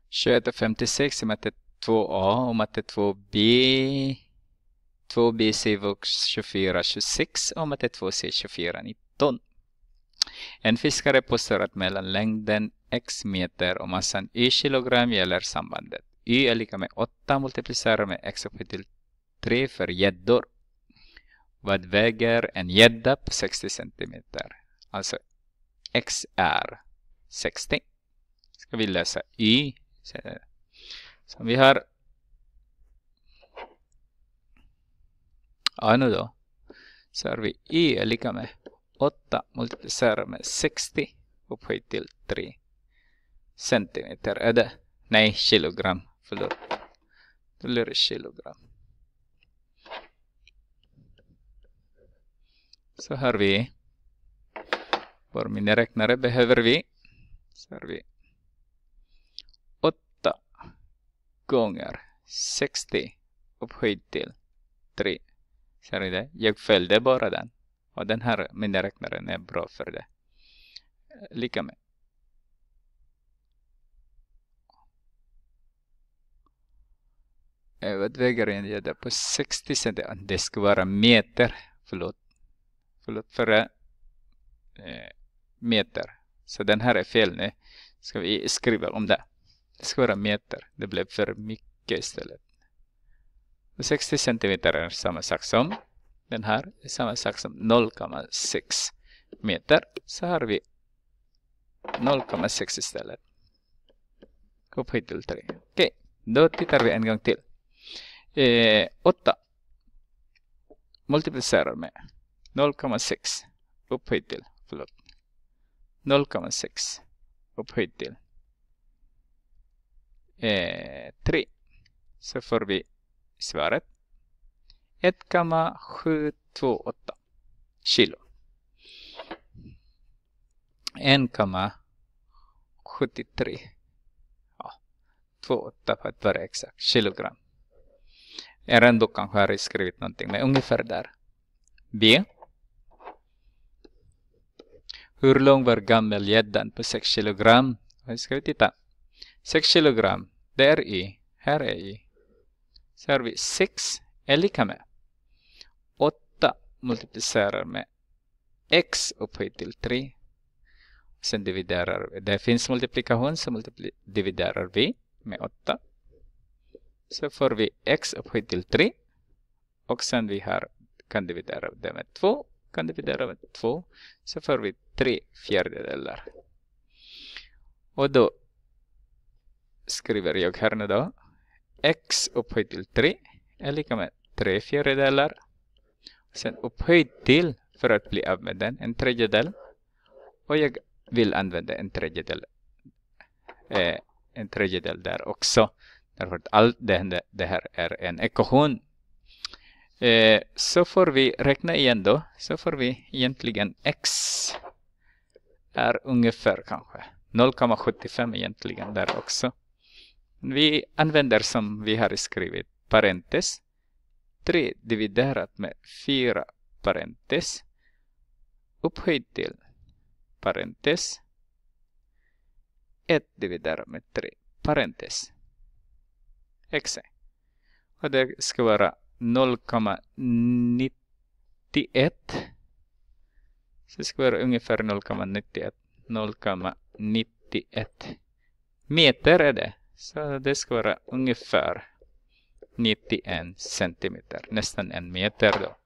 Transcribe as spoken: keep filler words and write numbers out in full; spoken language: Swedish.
tjugoett och femtiosex i matte två A och matte två B. två B C-vux tjugofyra tjugosex och matte två C tjugofyra nitton. En fiskare påstår att mellan längden x meter och massan y kilogram gäller sambandet. Y är lika med åtta multiplicerat med x upphöjt till tre för gäddor. Vad väger en gädda på sextio centimeter? Alltså x är sextio. Ska vi läsa y. Så vi har ja nu då. Så har vi y är lika med åtta multiplicerat med sextio upphöjt till tre centimeter. Är det? Nej, kilogram. Förlåt. Då blir det kilogram. Så har vi vår miniräknare behöver vi. Så har vi åtta gånger sextio upphöjt till tre. Ser ni det? Jag följde bara den. Och den här miniräknaren är bra för det. Lika med. Vad väger en gädda på sextio centimeter? Det ska vara meter. Förlåt. Förlåt för eh, meter. Så den här är fel nu. Ska vi skriva om det. Det ska vara meter. Det blev för mycket istället. Och sextio centimeter är samma sak som den här. Är samma sak som noll komma sex meter. Så har vi noll komma sex istället. Upphöjt till tre. Okej. Då tittar vi en gång till. Eh, åtta multiplicerar med noll komma sex upphöjt till, förlåt, noll komma sex upphöjt till eh, tre. Så får vi svaret ett komma sju två åtta kilo. ett komma sjuttiotre. Ja, två komma åtta för att vara exakt. Kilogram. Er ändå kanske har skrivit någonting, men ungefär där. B. Hur lång var gammelgäddan på sex kilogram? Här ska vi titta. sex kilogram, det är y. Här är y. Så har vi sex är lika med åtta multiplicerar med x upphöjt till tre. Sen dividerar vi. Det finns multiplikation, så multipli- dividerar vi med åtta. Så får vi x upphöjt till tre. Och sen vi har, kan dividera det med två. Kan dividera med två. Så får vi tre fjärdedelar. Och då skriver jag här nu då. X upphöjt till tre är lika med tre fjärdedelar. Sen upphöjt till, för att bli av med den, en tredjedel. Och jag vill använda en tredjedel. Eh, en tredjedel där också. Därför att allt det, det här är en ekvation. Eh, så får vi räkna igen då. Så får vi egentligen x är ungefär kanske noll komma sjuttiofem egentligen där också. Vi använder som vi har skrivit parentes. tre dividerat med fyra parentes. Upphöjt till parentes. ett dividerat med tre parentes. X. Och det ska vara noll komma nittioett. Så det ska vara ungefär noll komma nittioett. noll komma nittioett meter är det. Så det ska vara ungefär nittioen centimeter. Nästan en meter då.